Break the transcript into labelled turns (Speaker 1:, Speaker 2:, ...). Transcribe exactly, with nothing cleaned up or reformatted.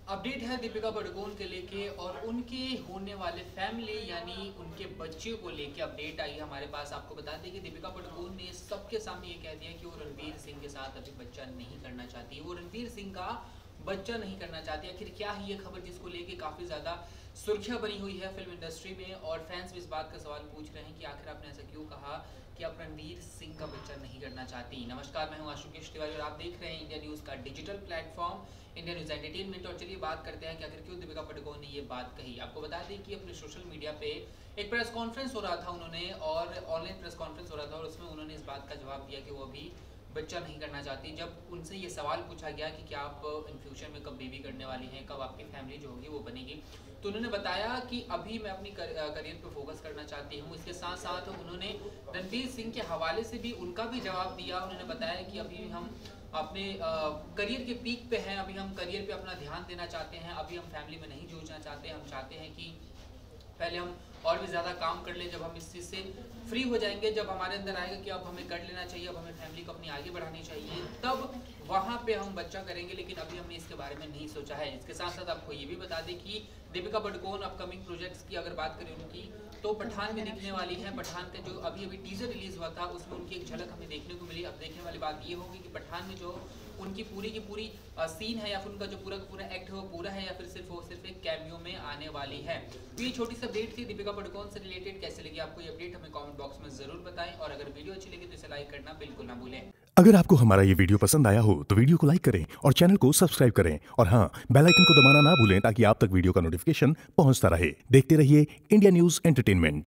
Speaker 1: Update है दीपिका पादुकोण के लेके और उनके होने वाले फैमिली यानी उनके बच्चे को लेके अपडेट आई हमारे पास। आपको बता दें कि दीपिका पादुकोण ने सबके सामने ये कह दिया कि वो रणवीर सिंह के साथ अभी बच्चा नहीं करना चाहती, वो रणवीर सिंह का बच्चा नहीं करना चाहती। आखिर क्या है ये खबर जिसको लेके काफ़ी ज़्यादा सुर्खियां बनी हुई है फिल्म इंडस्ट्री में, और फैंस भी इस बात का सवाल पूछ रहे हैं कि आखिर आपने ऐसा क्यों कहा कि आप रणवीर सिंह का बच्चा नहीं करना चाहती। नमस्कार, मैं हूं आशुकेश तिवारी और आप देख रहे हैं इंडिया न्यूज़ का digital platform India News entertainment. और चलिए बात करते हैं कि आखिर क्यों दीपिका पादुकोण ने ये बात कही। आपको बता दें कि अपने सोशल मीडिया पे एक प्रेस कॉन्फ्रेंस हो रहा था उन्होंने, और ऑनलाइन प्रेस कॉन्फ्रेंस हो रहा था, और उसमें उन्होंने इस बात का जवाब दिया कि वो अभी बच्चा नहीं करना चाहती। जब उनसे ये सवाल पूछा गया कि क्या आप इन फ्यूचर में कब बेबी करने वाली हैं, कब आपकी फैमिली जो होगी वो बनेगी, तो उन्होंने बताया कि अभी मैं अपनी करियर पे फोकस करना चाहती हूँ। इसके साथ साथ उन्होंने रणवीर सिंह के हवाले से भी उनका भी जवाब दिया। उन्होंने बताया कि अभी हम अपने करियर के पीक पे हैं, अभी हम करियर पे अपना ध्यान देना चाहते हैं, अभी हम फैमिली में नहीं जूझना चाहते। हम चाहते हैं कि पहले हम और भी ज़्यादा काम कर लें, जब हम इस चीज़ से फ्री हो जाएंगे, जब हमारे अंदर आएगा कि अब हमें कर लेना चाहिए, अब हमें फैमिली को अपनी आगे बढ़ानी चाहिए, तब वहाँ पे हम बच्चा करेंगे। लेकिन अभी हमने इसके बारे में नहीं सोचा है। इसके साथ साथ आपको ये भी बता दें कि दीपिका पादुकोण अपकमिंग प्रोजेक्ट्स की अगर बात करें उनकी, तो पठान में दिखने वाली है। पठान का जो अभी अभी टीजर रिलीज हुआ था उसमें उनकी एक झलक हमें देखने को मिली। अब देखने वाली बात ये होगी कि पठान में जो उनकी पूरी की पूरी सीन है या फिर उनका जो पूरा का पूरा एक्ट है वो पूरा है, या फिर सिर्फ वो सिर्फ एक कैमियो में आने वाली है। तो ये छोटी सी अपडेट थी दीपिका पादुकोण से रिलेटेड। कैसे लगी आपको ये अपडेट हमें कमेंट बॉक्स में जरूर बताएं, और अगर वीडियो अच्छी लगी तो इसे लाइक करना बिल्कुल ना भूलें।
Speaker 2: अगर आपको हमारा ये वीडियो पसंद आया हो तो वीडियो को लाइक करें और चैनल को सब्सक्राइब करें, और हाँ, बेल आइकन को दबाना ना भूलें ताकि आप तक वीडियो का नोटिफिकेशन पहुंचता रहे। देखते रहिए इंडिया न्यूज़ एंटरटेनमेंट।